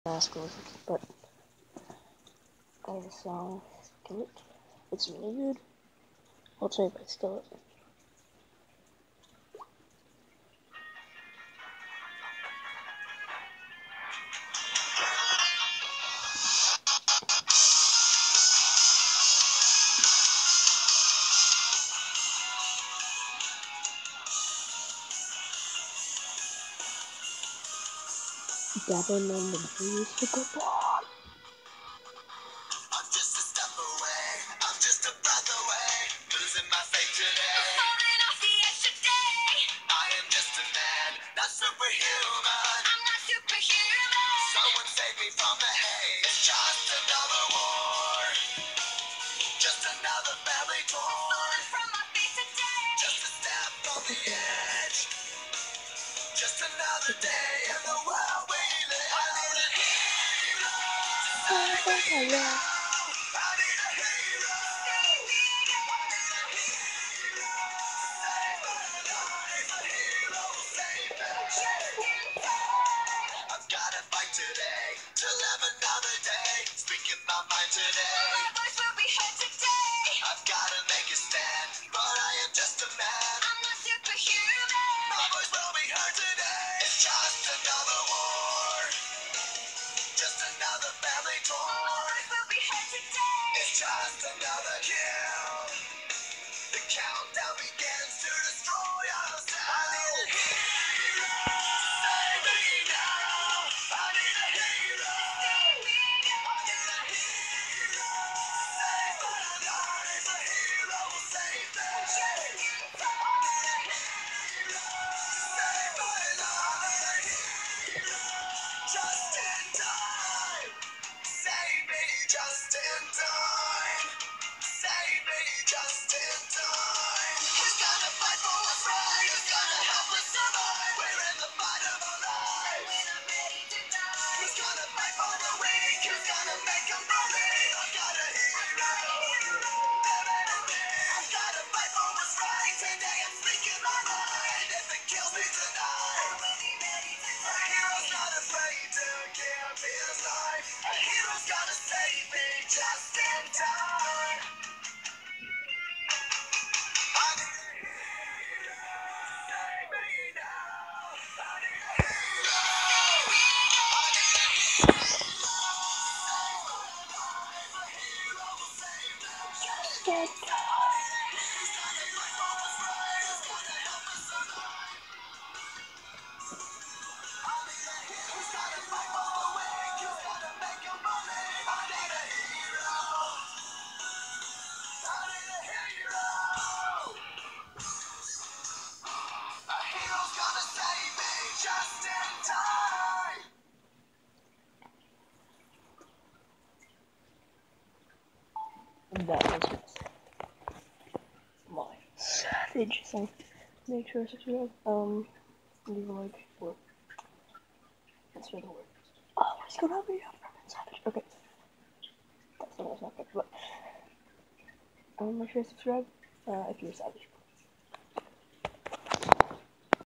Rascals, but I have a song, Skillet. It's really good. I'll tell you by Skillet. Dabbing on the breeze to go on. I'm just a step away, I'm just a breath away, losing my faith today, falling off the edge today. I am just a man, not superhuman. I'm not superhuman. Someone save me from the haze. It's just another war, just another family torn. Falling from my feet today, just a step on the edge, just another day in the world we live. I need a hero to save me now. Today, to live another day, speaking my mind today. My voice will be heard today. I've gotta make a stand, but I am just a man. I'm not superhuman. My voice will be heard today. It's just another war, just another family torn. My voice will be heard today. It's just another kill. The countdown begins to destroy us. I need a hero to save me now. I need a hero. I need a hero to save my life. A hero will save me. I need a hero to save my life. A hero just in time. Save me just in time. Save me just in time. Who's gonna fight for what's right? Who's gonna help us survive? We're in the fight of our lives. We're not ready to die. Who's gonna fight for the weak? Who's gonna make them believe? I've got a hero. Living in me. I've gotta fight for what's right. Today I'm speaking my mind. If it kills me tonight, I will be ready to die. A hero's not afraid to give his life. A hero's gonna save me just in time. I need a hero to save me now. I need a hero. I need a hero to save my life. A hero will save me. Just in time. Who's gonna fight for what's right? Who's gonna help us survive? I need a hero. Who's gonna fight for the weak? Who's gonna make them believe? I need a hero. I need a hero. A hero's gonna save me just in time. That was my savage song. Make sure to subscribe. Leave a like for that's for the word. Oh, let's go down the savage. Okay. That's not good, but make sure to subscribe if you're savage.